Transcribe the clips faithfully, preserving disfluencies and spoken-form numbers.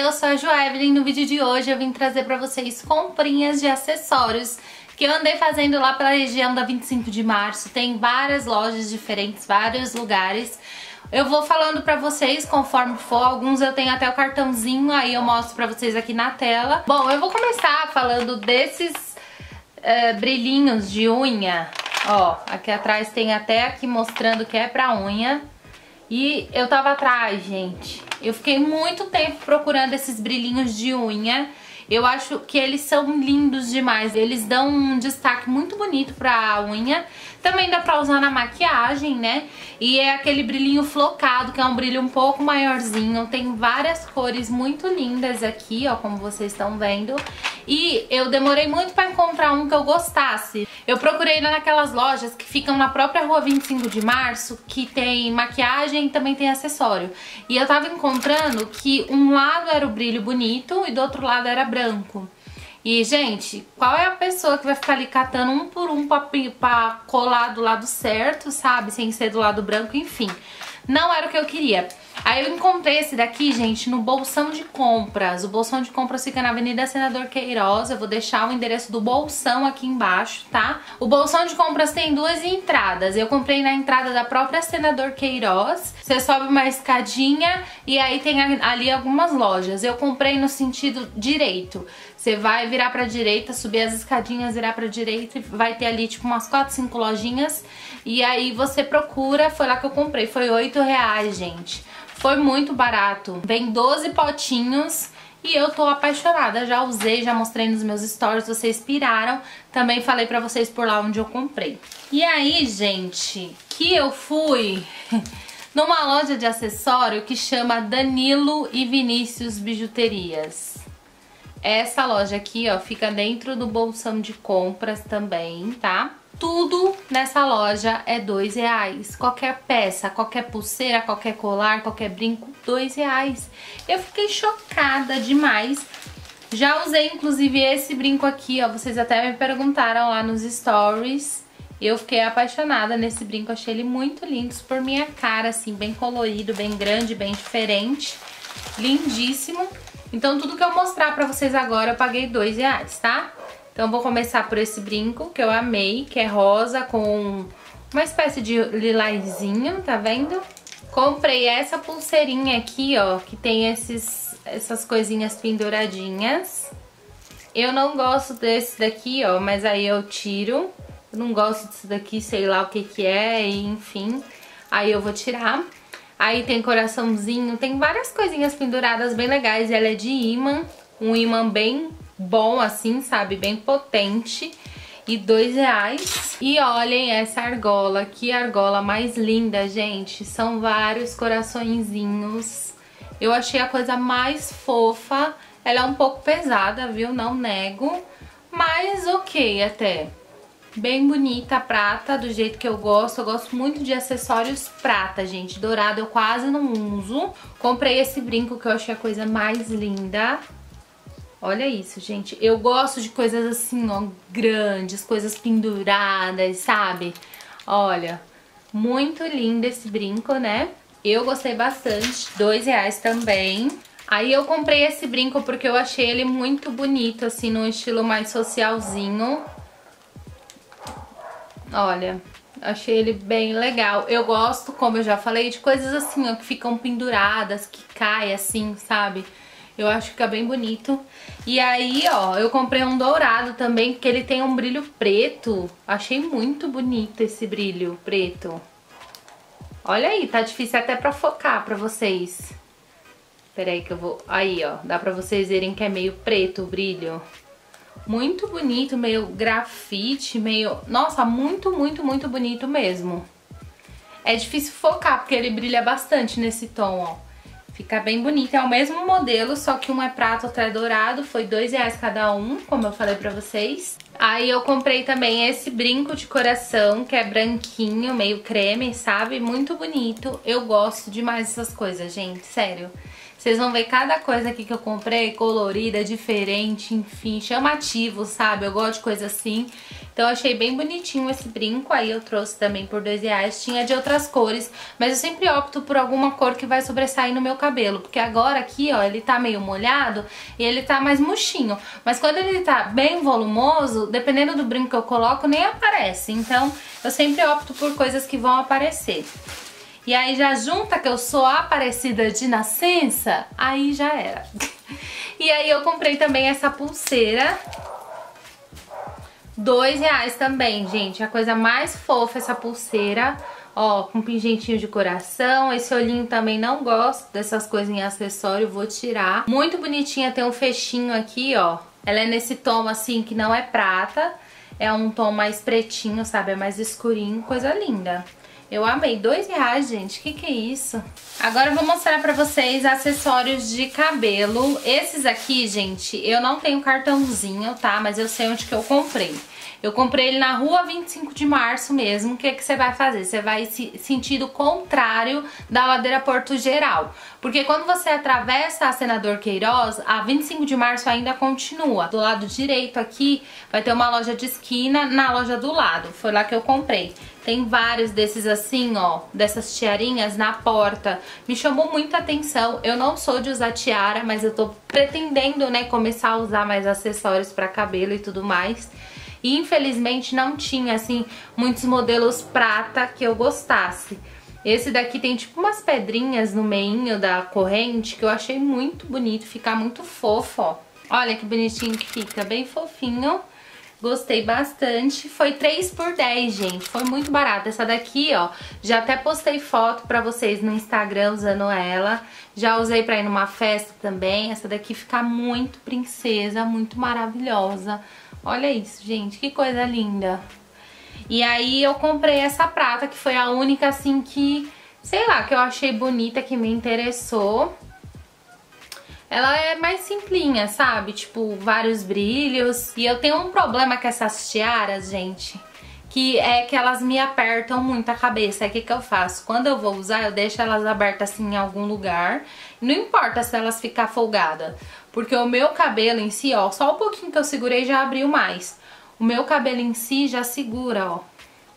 eu sou a Joevelyn. No vídeo de hoje eu vim trazer pra vocês comprinhas de acessórios que eu andei fazendo lá pela região da vinte e cinco de março. Tem várias lojas diferentes, vários lugares. Eu vou falando pra vocês conforme for, alguns eu tenho até o cartãozinho, aí eu mostro pra vocês aqui na tela. Bom, eu vou começar falando desses uh, brilhinhos de unha. Ó, aqui atrás tem até aqui mostrando que é pra unha. E eu tava atrás, gente. Eu fiquei muito tempo procurando esses brilhinhos de unha. Eu acho que eles são lindos demais. Eles dão um destaque muito bonito pra unha. Também dá pra usar na maquiagem, né? E é aquele brilhinho flocado, que é um brilho um pouco maiorzinho. Tem várias cores muito lindas aqui, ó, como vocês estão vendo. E eu demorei muito pra encontrar um que eu gostasse. Eu procurei naquelas lojas que ficam na própria rua vinte e cinco de março, que tem maquiagem e também tem acessório. E eu tava encontrando que um lado era o brilho bonito e do outro lado era branco. E, gente, qual é a pessoa que vai ficar ali catando um por um pra, pra colar do lado certo, sabe? Sem ser do lado branco, enfim. Não era o que eu queria. Aí eu encontrei esse daqui, gente, no Bolsão de Compras. O Bolsão de Compras fica na Avenida Senador Queiroz. Eu vou deixar o endereço do Bolsão aqui embaixo, tá? O Bolsão de Compras tem duas entradas. Eu comprei na entrada da própria Senador Queiroz. Você sobe uma escadinha e aí tem ali algumas lojas. Eu comprei no sentido direito. Você vai virar pra direita, subir as escadinhas, virar pra direita e vai ter ali tipo umas quatro, cinco lojinhas. E aí você procura, foi lá que eu comprei, foi oito reais, gente. Foi muito barato. Vem doze potinhos e eu tô apaixonada. Já usei, já mostrei nos meus stories, vocês piraram. Também falei pra vocês por lá onde eu comprei. E aí, gente, que eu fui numa loja de acessório que chama Danilo e Vinícius Bijuterias. Essa loja aqui, ó, fica dentro do Bolsão de Compras também, tá? Tudo nessa loja é dois reais. Qualquer peça, qualquer pulseira, qualquer colar, qualquer brinco, dois reais. Eu fiquei chocada demais. Já usei, inclusive, esse brinco aqui, ó. Vocês até me perguntaram lá nos stories. Eu fiquei apaixonada nesse brinco. Achei ele muito lindo, super minha cara, assim, bem colorido, bem grande, bem diferente. Lindíssimo. Então tudo que eu mostrar pra vocês agora eu paguei dois reais, tá? Então eu vou começar por esse brinco que eu amei, que é rosa com uma espécie de lilazinho, tá vendo? Comprei essa pulseirinha aqui, ó, que tem esses, essas coisinhas penduradinhas. Eu não gosto desse daqui, ó, mas aí eu tiro. Eu não gosto desse daqui, sei lá o que que é, enfim. Aí eu vou tirar. Aí tem coraçãozinho, tem várias coisinhas penduradas bem legais. Ela é de imã, um imã bem bom assim, sabe? Bem potente. E dois reais. E olhem essa argola, que argola mais linda, gente. São vários coraçõezinhos. Eu achei a coisa mais fofa. Ela é um pouco pesada, viu? Não nego. Mas ok até. Bem bonita, prata, do jeito que eu gosto. Eu gosto muito de acessórios prata, gente. Dourado eu quase não uso. Comprei esse brinco que eu achei a coisa mais linda. Olha isso, gente. Eu gosto de coisas assim, ó, grandes, coisas penduradas, sabe? Olha, muito lindo esse brinco, né? Eu gostei bastante. Dois reais também. Aí eu comprei esse brinco porque eu achei ele muito bonito, assim, num estilo mais socialzinho. Olha, achei ele bem legal. Eu gosto, como eu já falei, de coisas assim, ó, que ficam penduradas, que caem assim, sabe? Eu acho que fica bem bonito. E aí, ó, eu comprei um dourado também, porque ele tem um brilho preto. Achei muito bonito esse brilho preto. Olha aí, tá difícil até pra focar pra vocês. Pera aí que eu vou... Aí, ó, dá pra vocês verem que é meio preto o brilho. Muito bonito, meio grafite, meio... Nossa, muito, muito, muito bonito mesmo. É difícil focar, porque ele brilha bastante nesse tom, ó. Fica bem bonito. É o mesmo modelo, só que um é prata, outro é dourado. Foi dois reais cada um, como eu falei pra vocês. Aí eu comprei também esse brinco de coração, que é branquinho, meio creme, sabe? Muito bonito. Eu gosto demais dessas coisas, gente, sério. Vocês vão ver cada coisa aqui que eu comprei, colorida, diferente, enfim, chamativo, sabe? Eu gosto de coisa assim. Então eu achei bem bonitinho esse brinco, aí eu trouxe também por dois reais. Tinha de outras cores, mas eu sempre opto por alguma cor que vai sobressair no meu cabelo. Porque agora aqui, ó, ele tá meio molhado e ele tá mais murchinho. Mas quando ele tá bem volumoso, dependendo do brinco que eu coloco, nem aparece. Então eu sempre opto por coisas que vão aparecer. E aí já junta que eu sou Aparecida de nascença, aí já era. E aí eu comprei também essa pulseira. Dois reais também, gente. A coisa mais fofa essa pulseira. Ó, com pingentinho de coração. Esse olhinho também não gosto dessas coisas em acessório, vou tirar. Muito bonitinha, tem um fechinho aqui, ó. Ela é nesse tom assim que não é prata. É um tom mais pretinho, sabe? É mais escurinho, coisa linda. Eu amei. Dois reais, gente. Que que é isso? Agora eu vou mostrar pra vocês acessórios de cabelo. Esses aqui, gente, eu não tenho cartãozinho, tá? Mas eu sei onde que eu comprei. Eu comprei ele na rua vinte e cinco de março mesmo. O que que você vai fazer? Você vai se sentido contrário da ladeira Porto Geral. Porque quando você atravessa a Senador Queiroz, a vinte e cinco de março ainda continua. Do lado direito aqui vai ter uma loja de esquina, na loja do lado. Foi lá que eu comprei. Tem vários desses assim, ó, dessas tiarinhas na porta. Me chamou muita atenção. Eu não sou de usar tiara, mas eu tô pretendendo, né, começar a usar mais acessórios pra cabelo e tudo mais. E infelizmente não tinha, assim, muitos modelos prata que eu gostasse. Esse daqui tem tipo umas pedrinhas no meinho da corrente que eu achei muito bonito, fica muito fofo, ó. Olha que bonitinho que fica, bem fofinho. Gostei bastante. Foi três por dez, gente. Foi muito barato. Essa daqui, ó, já até postei foto pra vocês no Instagram usando ela. Já usei pra ir numa festa também. Essa daqui fica muito princesa, muito maravilhosa. Olha isso, gente. Que coisa linda. E aí eu comprei essa prata, que foi a única, assim, que, sei lá, que eu achei bonita, que me interessou. Ela é mais simplinha, sabe? Tipo, vários brilhos. E eu tenho um problema com essas tiaras, gente, que é que elas me apertam muito a cabeça. Aí o que que eu faço? Quando eu vou usar, eu deixo elas abertas assim em algum lugar. Não importa se elas ficar folgadas, porque o meu cabelo em si, ó, só um pouquinho que eu segurei já abriu mais. O meu cabelo em si já segura, ó.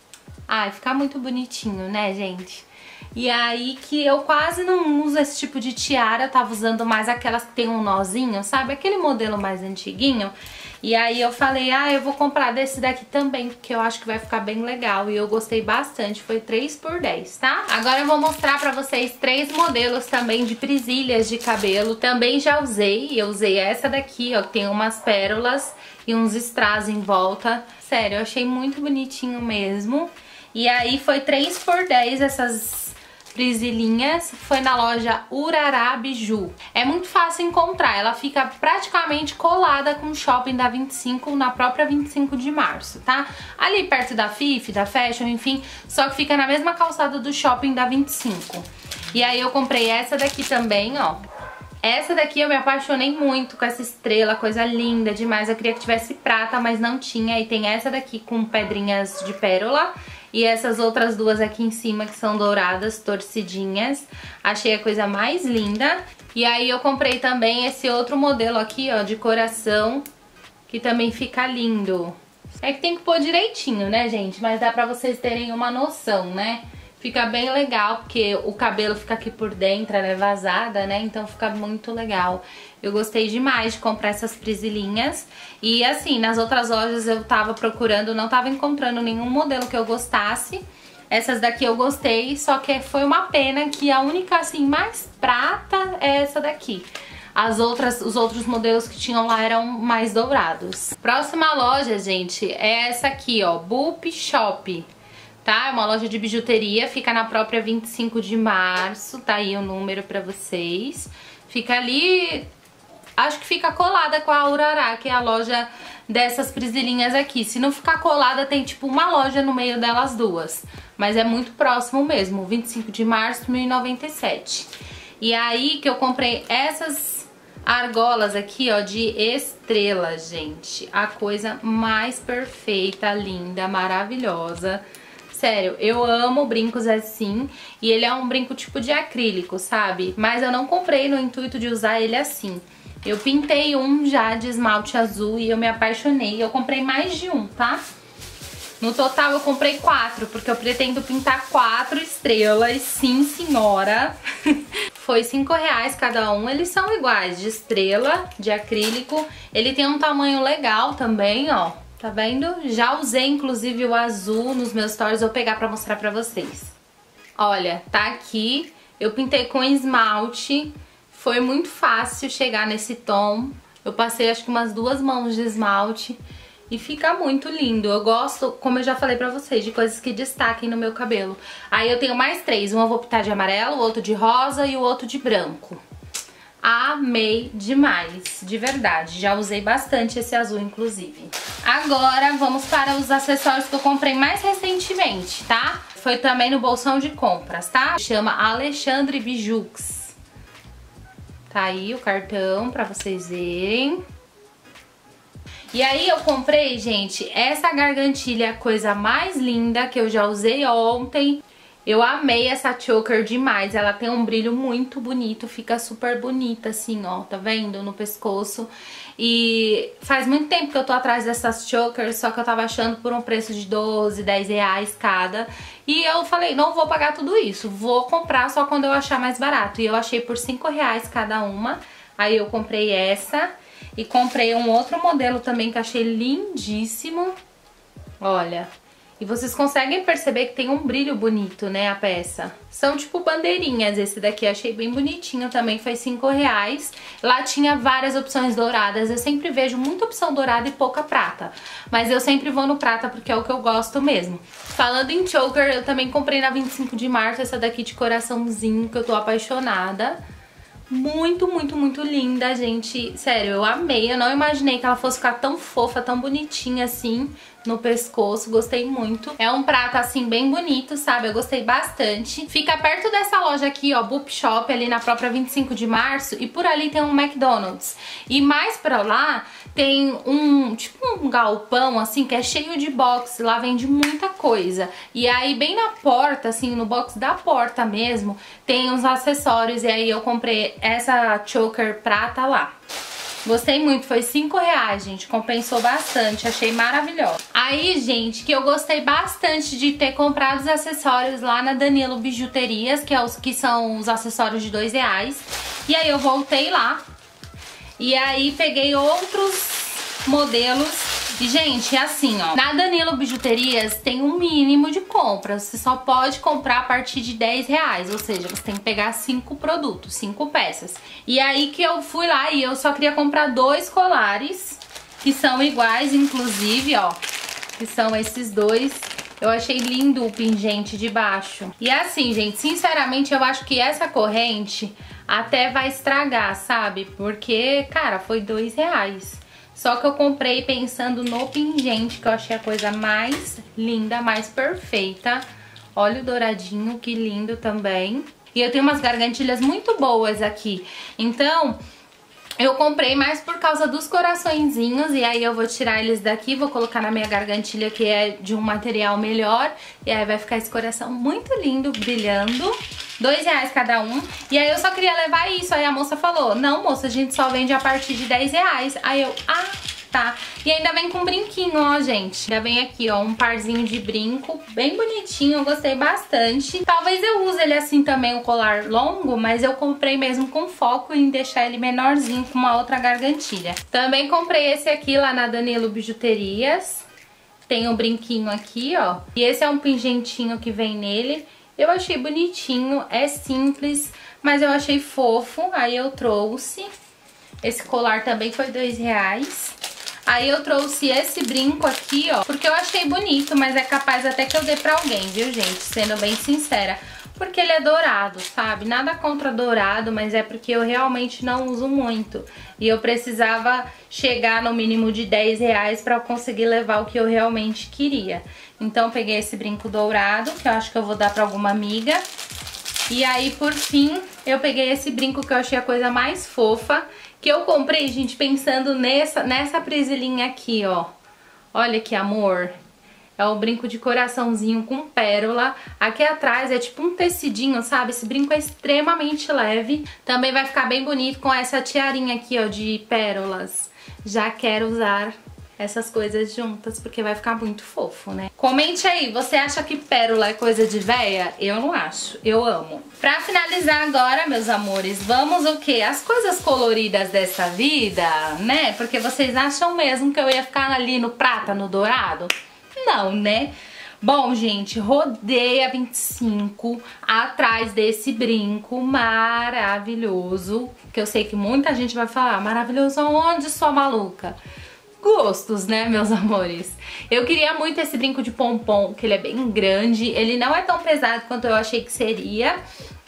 Ai, fica muito bonitinho, né, gente? E aí que eu quase não uso esse tipo de tiara, eu tava usando mais aquelas que tem um nozinho, sabe? Aquele modelo mais antiguinho. E aí eu falei, ah, eu vou comprar desse daqui também, porque eu acho que vai ficar bem legal. E eu gostei bastante, foi três por dez, tá? Agora eu vou mostrar pra vocês três modelos também de presilhas de cabelo. Também já usei, eu usei essa daqui, ó, que tem umas pérolas e uns strass em volta. Sério, eu achei muito bonitinho mesmo. E aí foi três por dez essas presilhinhas, foi na loja Urará Biju. É muito fácil encontrar, ela fica praticamente colada com o shopping da vinte e cinco, na própria vinte e cinco de março, tá? Ali perto da F I F, da Fashion, enfim, só que fica na mesma calçada do shopping da vinte e cinco. E aí eu comprei essa daqui também, ó. Essa daqui eu me apaixonei muito com essa estrela, coisa linda demais. Eu queria que tivesse prata, mas não tinha. E tem essa daqui com pedrinhas de pérola. E essas outras duas aqui em cima que são douradas, torcidinhas. Achei a coisa mais linda. E aí eu comprei também esse outro modelo aqui, ó, de coração, que também fica lindo. É que tem que pôr direitinho, né, gente? Mas dá pra vocês terem uma noção, né? Fica bem legal, porque o cabelo fica aqui por dentro, ela é vazada, né? Então fica muito legal. Eu gostei demais de comprar essas presilhinhas. E assim, nas outras lojas eu tava procurando, não tava encontrando nenhum modelo que eu gostasse. Essas daqui eu gostei, só que foi uma pena que a única, assim, mais prata é essa daqui. As outras, os outros modelos que tinham lá eram mais dourados. Próxima loja, gente, é essa aqui, ó, Boop Shop. Tá? É uma loja de bijuteria, fica na própria vinte e cinco de março, tá aí o número pra vocês. Fica ali, acho que fica colada com a Urará, que é a loja dessas presilhinhas aqui. Se não ficar colada, tem tipo uma loja no meio delas duas. Mas é muito próximo mesmo, vinte e cinco de março, mil e noventa e sete. E aí que eu comprei essas argolas aqui, ó, de estrela, gente. A coisa mais perfeita, linda, maravilhosa. Sério, eu amo brincos assim, e ele é um brinco tipo de acrílico, sabe? Mas eu não comprei no intuito de usar ele assim. Eu pintei um já de esmalte azul e eu me apaixonei. Eu comprei mais de um, tá? No total eu comprei quatro, porque eu pretendo pintar quatro estrelas, sim senhora. Foi cinco reais cada um, eles são iguais, de estrela, de acrílico. Ele tem um tamanho legal também, ó. Tá vendo? Já usei inclusive o azul nos meus stories, vou pegar pra mostrar pra vocês. Olha, tá aqui, eu pintei com esmalte, foi muito fácil chegar nesse tom. Eu passei acho que umas duas mãos de esmalte e fica muito lindo. Eu gosto, como eu já falei pra vocês, de coisas que destaquem no meu cabelo. Aí eu tenho mais três, um eu vou pintar de amarelo, o outro de rosa e o outro de branco. Amei demais, de verdade. Já usei bastante esse azul, inclusive. Agora vamos para os acessórios que eu comprei mais recentemente, tá? Foi também no bolsão de compras, tá? Chama Alexandre Bijux. Tá aí o cartão pra vocês verem. E aí eu comprei, gente, essa gargantilha, coisa mais linda que eu já usei ontem. Eu amei essa choker demais, ela tem um brilho muito bonito, fica super bonita assim, ó, tá vendo? No pescoço. E faz muito tempo que eu tô atrás dessas chokers, só que eu tava achando por um preço de doze, dez reais cada. E eu falei, não vou pagar tudo isso, vou comprar só quando eu achar mais barato. E eu achei por cinco reais cada uma, aí eu comprei essa. E comprei um outro modelo também que eu achei lindíssimo. Olha... E vocês conseguem perceber que tem um brilho bonito, né, a peça. São tipo bandeirinhas, esse daqui eu achei bem bonitinho também, foi cinco reais. Lá tinha várias opções douradas, eu sempre vejo muita opção dourada e pouca prata. Mas eu sempre vou no prata porque é o que eu gosto mesmo. Falando em choker, eu também comprei na vinte e cinco de março essa daqui de coraçãozinho, que eu tô apaixonada. Muito, muito, muito linda, gente. Sério, eu amei. Eu não imaginei que ela fosse ficar tão fofa, tão bonitinha assim no pescoço. Gostei muito. É um prata assim bem bonito, sabe? Eu gostei bastante. Fica perto dessa loja aqui, ó, Boop Shop, ali na própria vinte e cinco de março. E por ali tem um McDonald's. E mais pra lá tem um, tipo um galpão assim, que é cheio de box. Lá vende muita coisa. E aí bem na porta, assim, no box da porta mesmo, tem uns acessórios. E aí eu comprei essa choker prata lá. Gostei muito, foi cinco reais, gente, compensou bastante, achei maravilhosa. Aí, gente, que eu gostei bastante de ter comprado os acessórios lá na Danilo Bijuterias, que, é os, que são os acessórios de dois reais. E aí eu voltei lá, e aí peguei outros modelos. E, gente, é assim, ó, na Danilo Bijuterias tem um mínimo de compra, você só pode comprar a partir de dez reais, ou seja, você tem que pegar cinco produtos, cinco peças. E aí que eu fui lá e eu só queria comprar dois colares, que são iguais, inclusive, ó, que são esses dois. Eu achei lindo o pingente de baixo. E assim, gente, sinceramente, eu acho que essa corrente até vai estragar, sabe? Porque, cara, foi dois reais. Só que eu comprei pensando no pingente, que eu achei a coisa mais linda, mais perfeita. Olha o douradinho, que lindo também. E eu tenho umas gargantilhas muito boas aqui. Então, eu comprei mais por causa dos coraçõezinhos. E aí eu vou tirar eles daqui, vou colocar na minha gargantilha, que é de um material melhor. E aí vai ficar esse coração muito lindo, brilhando. Dois reais cada um. E aí eu só queria levar isso. Aí a moça falou, não, moça, a gente só vende a partir de dez reais. Aí eu, ah, tá. E ainda vem com brinquinho, ó, gente. Ainda vem aqui, ó, um parzinho de brinco. Bem bonitinho, eu gostei bastante. Talvez eu use ele assim também, o colar longo. Mas eu comprei mesmo com foco em deixar ele menorzinho com uma outra gargantilha. Também comprei esse aqui lá na Danilo Bijuterias. Tem um brinquinho aqui, ó. E esse é um pingentinho que vem nele. Eu achei bonitinho, é simples, mas eu achei fofo, aí eu trouxe. Esse colar também foi dois reais. Aí eu trouxe esse brinco aqui, ó, porque eu achei bonito, mas é capaz até que eu dê pra alguém, viu, gente? Sendo bem sincera. Porque ele é dourado, sabe? Nada contra dourado, mas é porque eu realmente não uso muito. E eu precisava chegar no mínimo de dez reais pra eu conseguir levar o que eu realmente queria. Então peguei esse brinco dourado, que eu acho que eu vou dar pra alguma amiga. E aí, por fim, eu peguei esse brinco que eu achei a coisa mais fofa. Que eu comprei, gente, pensando nessa, nessa presilhinha aqui, ó. Olha que amor. É o brinco de coraçãozinho com pérola. Aqui atrás é tipo um tecidinho, sabe? Esse brinco é extremamente leve. Também vai ficar bem bonito com essa tiarinha aqui, ó, de pérolas. Já quero usar essas coisas juntas, porque vai ficar muito fofo, né? Comente aí, você acha que pérola é coisa de véia? Eu não acho, eu amo. Pra finalizar agora, meus amores, vamos o quê? As coisas coloridas dessa vida, né? Porque vocês acham mesmo que eu ia ficar ali no prata, no dourado? Não, né? Bom, gente, rodei a vinte e cinco atrás desse brinco maravilhoso, que eu sei que muita gente vai falar, maravilhoso aonde, sua maluca? Gostos, né, meus amores? Eu queria muito esse brinco de pompom, que ele é bem grande, ele não é tão pesado quanto eu achei que seria.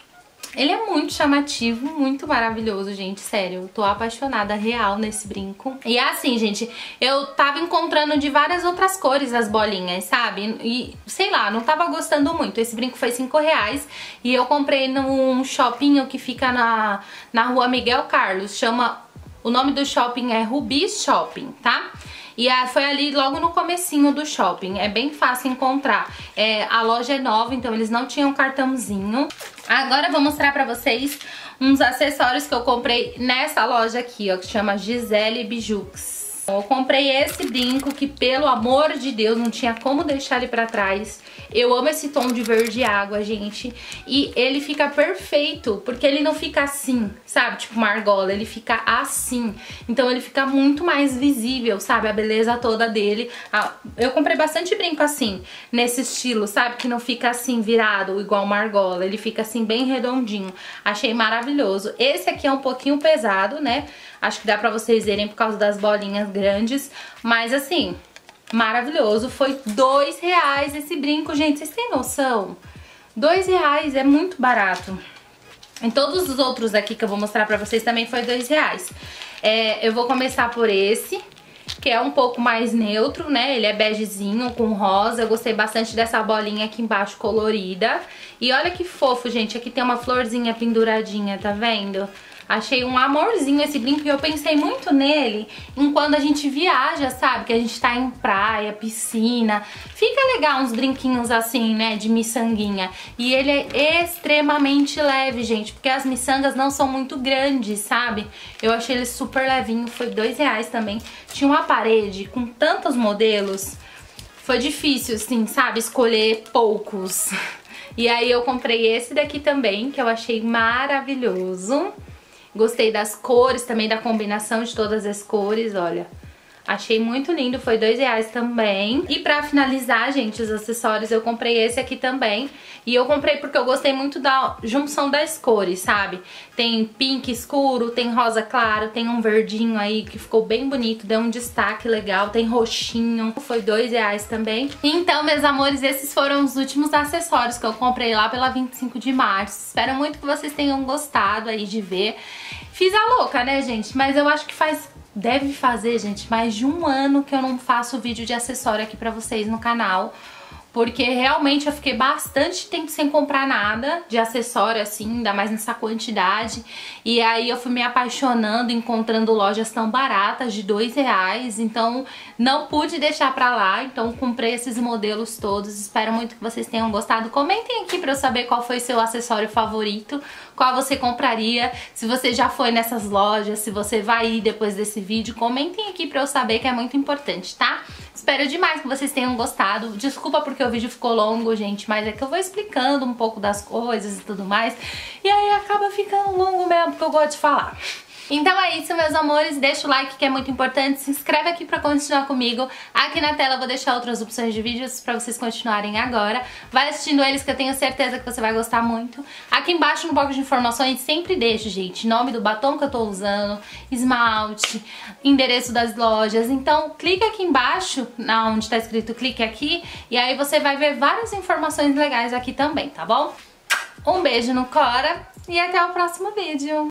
Ele é muito chamativo, muito maravilhoso, gente, sério, eu tô apaixonada real nesse brinco. E é assim, gente, eu tava encontrando de várias outras cores as bolinhas, sabe? E, sei lá, não tava gostando muito. Esse brinco foi cinco reais e eu comprei num shopping que fica na, na rua Miguel Carlos, chama... O nome do shopping é Rubi Shopping, tá? E a, foi ali logo no comecinho do shopping, é bem fácil encontrar. É, a loja é nova, então eles não tinham cartãozinho. Agora eu vou mostrar pra vocês uns acessórios que eu comprei nessa loja aqui, ó, que chama Gisele Bijux. Eu comprei esse brinco que, pelo amor de Deus, não tinha como deixar ele pra trás. Eu amo esse tom de verde água, gente. E ele fica perfeito, porque ele não fica assim, sabe? Tipo uma argola, ele fica assim. Então ele fica muito mais visível, sabe? A beleza toda dele. Eu comprei bastante brinco assim, nesse estilo, sabe? Que não fica assim virado, igual uma argola. Ele fica assim bem redondinho. Achei maravilhoso. Esse aqui é um pouquinho pesado, né? Acho que dá pra vocês verem por causa das bolinhas grandes. Mas assim, maravilhoso. Foi dois reais esse brinco, gente. Vocês têm noção? Dois reais é muito barato. Em todos os outros aqui que eu vou mostrar pra vocês também foi dois reais. É, eu vou começar por esse, que é um pouco mais neutro, né? Ele é begezinho com rosa. Eu gostei bastante dessa bolinha aqui embaixo colorida. E olha que fofo, gente. Aqui tem uma florzinha penduradinha, tá vendo? Achei um amorzinho esse brinco e eu pensei muito nele em quando a gente viaja, sabe? Que a gente tá em praia, piscina. Fica legal uns brinquinhos assim, né? De miçanguinha. E ele é extremamente leve, gente. Porque as miçangas não são muito grandes, sabe? Eu achei ele super levinho. Foi dois reais também. Tinha uma parede com tantos modelos. Foi difícil, assim, sabe? Escolher poucos. E aí eu comprei esse daqui também, que eu achei maravilhoso. Gostei das cores, também da combinação de todas as cores, olha. Achei muito lindo, foi dois reais também. E pra finalizar, gente, os acessórios, eu comprei esse aqui também. E eu comprei porque eu gostei muito da junção das cores, sabe? Tem pink escuro, tem rosa claro, tem um verdinho aí que ficou bem bonito, deu um destaque legal, tem roxinho. Foi dois reais também. Então, meus amores, esses foram os últimos acessórios que eu comprei lá pela vinte e cinco de março. Espero muito que vocês tenham gostado aí de ver. Fiz a louca, né, gente? Mas eu acho que faz... Deve fazer, gente, mais de um ano que eu não faço vídeo de acessório aqui pra vocês no canal. Porque realmente eu fiquei bastante tempo sem comprar nada de acessório assim, ainda mais nessa quantidade. E aí eu fui me apaixonando, encontrando lojas tão baratas, de dois reais. Então não pude deixar pra lá, então comprei esses modelos todos. Espero muito que vocês tenham gostado. Comentem aqui pra eu saber qual foi seu acessório favorito, qual você compraria. Se você já foi nessas lojas, se você vai ir depois desse vídeo, comentem aqui pra eu saber, que é muito importante, tá? Espero demais que vocês tenham gostado. Desculpa porque o vídeo ficou longo, gente, mas é que eu vou explicando um pouco das coisas e tudo mais. E aí acaba ficando longo mesmo, porque eu gosto de falar. Então é isso, meus amores, deixa o like que é muito importante, se inscreve aqui pra continuar comigo. Aqui na tela eu vou deixar outras opções de vídeos pra vocês continuarem agora. Vai assistindo eles que eu tenho certeza que você vai gostar muito. Aqui embaixo no box de informações sempre deixo, gente, nome do batom que eu tô usando, esmalte, endereço das lojas. Então clica aqui embaixo, na onde tá escrito clique aqui, e aí você vai ver várias informações legais aqui também, tá bom? Um beijo no Cora e até o próximo vídeo.